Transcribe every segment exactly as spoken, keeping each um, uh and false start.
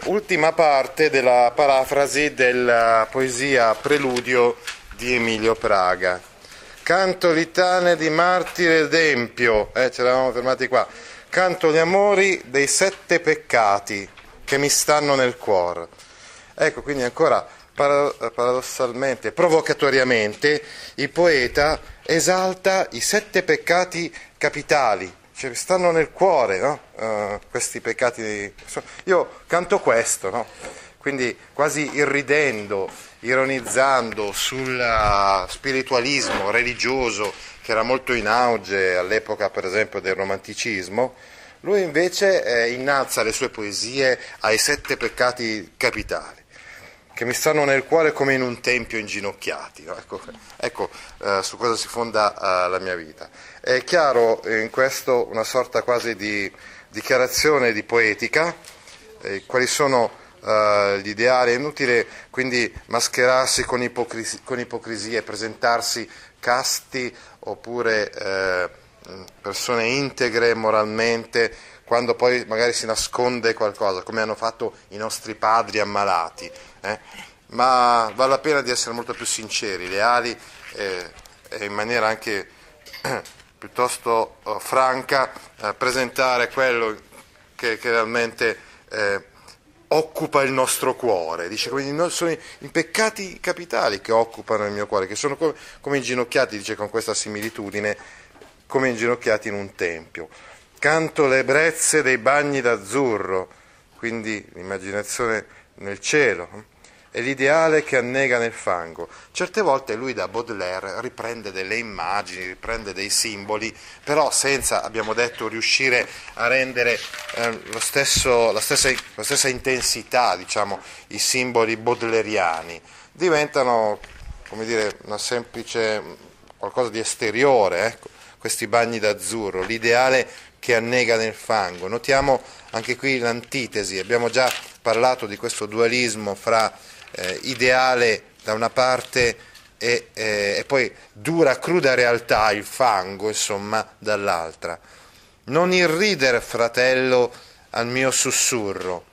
ultima parte della parafrasi della poesia Preludio di Emilio Praga. Canto litane di martire ed empio, eh, ce l'avevamo fermati qua. Canto gli amori dei sette peccati che mi stanno nel cuore. Ecco, quindi ancora paradossalmente, provocatoriamente, il poeta esalta i sette peccati capitali, cioè stanno nel cuore, no? Uh, questi peccati. Io canto questo, no? Quindi quasi irridendo, ironizzando sul spiritualismo religioso che era molto in auge all'epoca, per esempio, del romanticismo. Lui invece eh, innalza le sue poesie ai sette peccati capitali, che mi stanno nel cuore come in un tempio inginocchiati. No? Ecco, ecco eh, su cosa si fonda eh, la mia vita. È chiaro in questo una sorta quasi di dichiarazione di poetica, eh, quali sono eh, gli ideali. È inutile quindi mascherarsi con, ipocrisi, con ipocrisie, presentarsi casti oppure eh, persone integre moralmente, quando poi magari si nasconde qualcosa, come hanno fatto i nostri padri ammalati. Eh? Ma vale la pena di essere molto più sinceri, leali eh, e in maniera anche eh, piuttosto oh, franca, eh, presentare quello che, che realmente eh, occupa il nostro cuore. Dice, quindi sono i, i peccati capitali che occupano il mio cuore, che sono come, come inginocchiati, dice con questa similitudine, come inginocchiati in un tempio. Canto le brezze dei bagni d'azzurro, quindi l'immaginazione nel cielo, è l'ideale che annega nel fango. Certe volte lui da Baudelaire riprende delle immagini, riprende dei simboli, però senza, abbiamo detto, riuscire a rendere eh, lo stesso, la, stessa, la stessa intensità, diciamo, i simboli baudelairiani. Diventano, come dire, una semplice, qualcosa di esteriore, ecco, questi bagni d'azzurro, l'ideale che annega nel fango. Notiamo anche qui l'antitesi, abbiamo già parlato di questo dualismo fra eh, ideale da una parte e, eh, e poi dura, cruda realtà, il fango, insomma, dall'altra. Non irridere, fratello, al mio sussurro.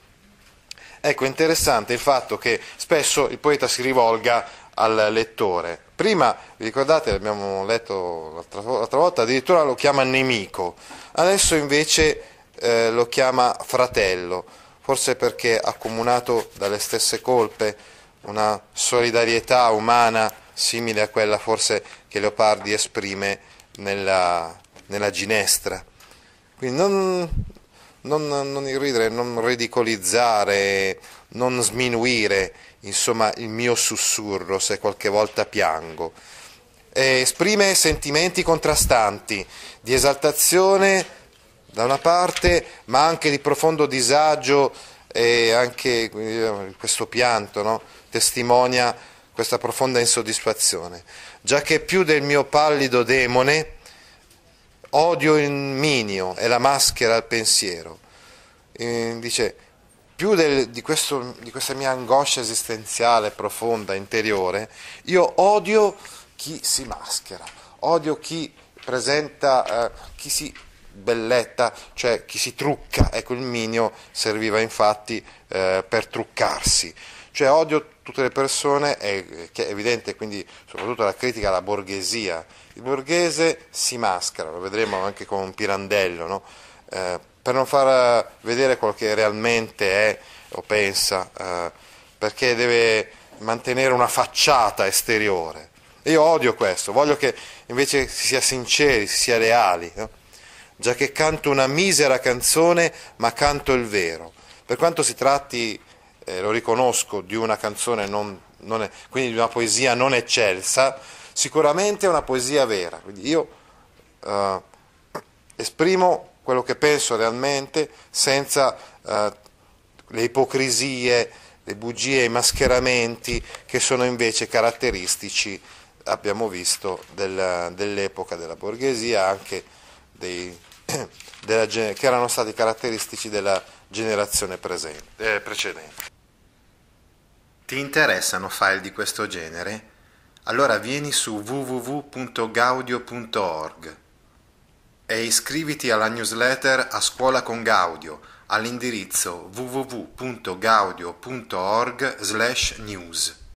Ecco, interessante il fatto che spesso il poeta si rivolga al lettore. Prima, vi ricordate, l'abbiamo letto l'altra, l'altra volta, addirittura lo chiama nemico, adesso invece eh, lo chiama fratello, forse perché accomunato dalle stesse colpe, una solidarietà umana simile a quella forse che Leopardi esprime nella, nella Ginestra. Quindi non, non, non irridere, non ridicolizzare, non sminuire, insomma, il mio sussurro se qualche volta piango. E esprime sentimenti contrastanti, di esaltazione da una parte, ma anche di profondo disagio, e anche questo pianto, no? Testimonia questa profonda insoddisfazione. Già che più del mio pallido demone odio il minio e la maschera al pensiero. E dice, più del, di, questo, di questa mia angoscia esistenziale profonda, interiore, io odio chi si maschera, odio chi presenta, eh, chi si belletta, cioè chi si trucca. Ecco, il minio serviva infatti eh, per truccarsi, cioè odio tutte le persone, è, che è evidente quindi soprattutto la critica alla borghesia. Il borghese si maschera, lo vedremo anche con un Pirandello, no? eh, per non far vedere quello che realmente è o pensa, eh, perché deve mantenere una facciata esteriore. E io odio questo, voglio che invece si sia sinceri, si sia leali, no? Già che canto una misera canzone, ma canto il vero. Per quanto si tratti, eh, lo riconosco, di una canzone, non, non è, quindi di una poesia non eccelsa, sicuramente è una poesia vera. Quindi io eh, esprimo quello che penso realmente, senza eh, le ipocrisie, le bugie, i mascheramenti che sono invece caratteristici, abbiamo visto, del, dell'epoca della borghesia, anche dei, della, che erano stati caratteristici della generazione presente, eh, precedente. Ti interessano file di questo genere? Allora vieni su w w w punto gaudio punto org e iscriviti alla newsletter A Scuola con Gaudio, all'indirizzo w w w punto gaudio punto org slash news.